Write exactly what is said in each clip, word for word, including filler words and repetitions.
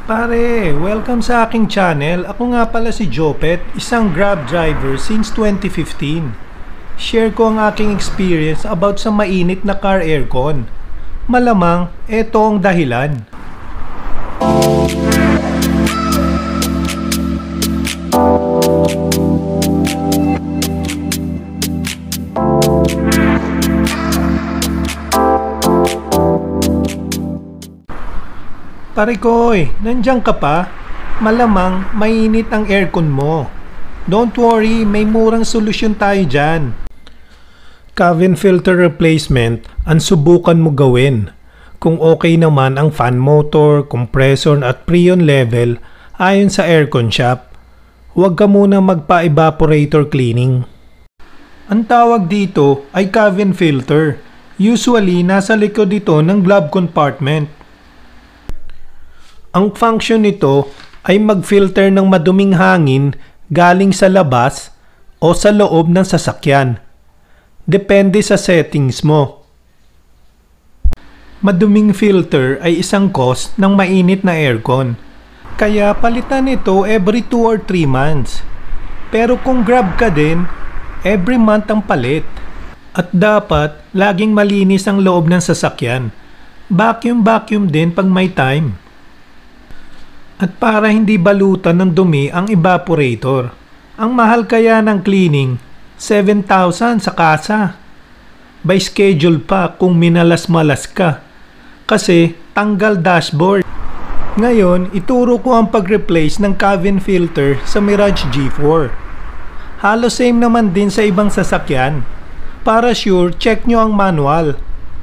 Pare, welcome sa aking channel. Ako nga pala si Jopet, isang Grab driver since twenty fifteen. Share ko ang aking experience about sa mainit na car aircon. Malamang, eto ang dahilan. Pare koy, nandiyan ka pa? Malamang mainit ang aircon mo. Don't worry, may murang solusyon tayo dyan. Cabin filter replacement ang subukan mo gawin. Kung okay naman ang fan motor, compressor at freon level ayon sa aircon shop, huwag ka muna magpa-evaporator cleaning. Ang tawag dito ay cabin filter. Usually, nasa likod ito ng glove compartment. Ang function nito ay mag-filter ng maduming hangin galing sa labas o sa loob ng sasakyan. Depende sa settings mo. Maduming filter ay isang cause ng mainit na aircon. Kaya palitan ito every two or three months. Pero kung Grab ka din, every month ang palit. At dapat laging malinis ang loob ng sasakyan. Vacuum-vacuum din pag may time. At para hindi balutan ng dumi ang evaporator, ang mahal kaya ng cleaning, seven thousand sa casa. By schedule pa kung minalas-malas ka, kasi tanggal dashboard. Ngayon, ituro ko ang pag-replace ng cabin filter sa Mirage G four. Halos same naman din sa ibang sasakyan. Para sure, check nyo ang manual.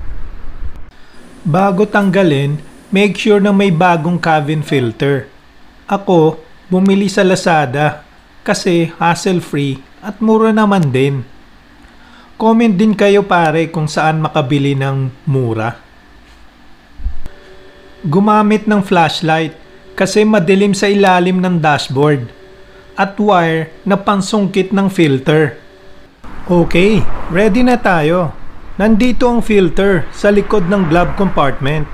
Bago tanggalin, make sure na may bagong cabin filter. Ako, bumili sa Lazada kasi hassle-free at mura naman din. Comment din kayo pare kung saan makabili ng mura. Gumamit ng flashlight kasi madilim sa ilalim ng dashboard at wire na pansungkit ng filter. Okay, ready na tayo. Nandito ang filter sa likod ng glove compartment.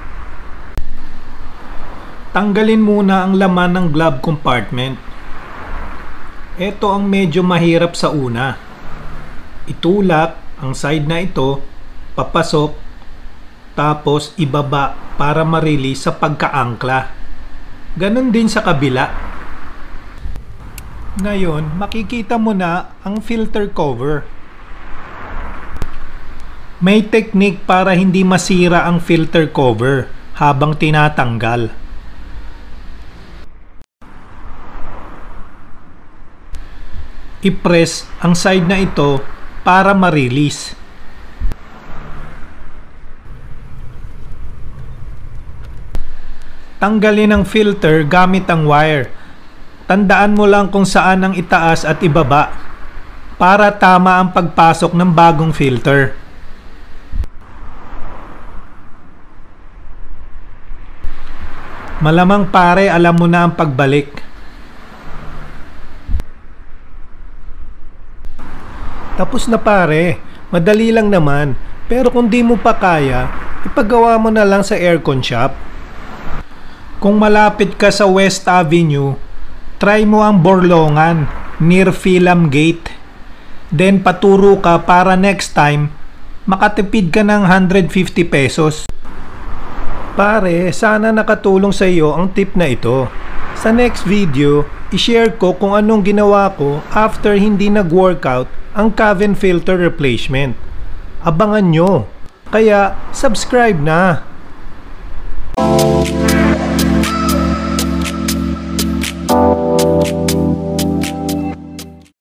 Tanggalin muna ang laman ng glove compartment. Ito ang medyo mahirap sa una. Itulak ang side na ito, papasok, tapos ibaba para ma-release sa pagkaangkla. Ganon din sa kabila. Ngayon, makikita mo na ang filter cover. May technique para hindi masira ang filter cover habang tinatanggal. I-press ang side na ito para ma-release. Tanggalin ang filter gamit ang wire. Tandaan mo lang kung saan ang itaas at ibaba para tama ang pagpasok ng bagong filter. Malamang pare alam mo na ang pagbalik. Tapos na pare, madali lang naman. Pero kung di mo pa kaya, ipagawa mo na lang sa aircon shop. Kung malapit ka sa West Avenue, try mo ang Borlongan near Film Gate. Then paturo ka para next time makatipid ka ng one hundred fifty pesos. Pare, sana nakatulong sa iyo ang tip na ito. Sa next video, i-share ko kung anong ginawa ko after hindi nag-workout ang cabin filter replacement. Abangan nyo. Kaya, subscribe na!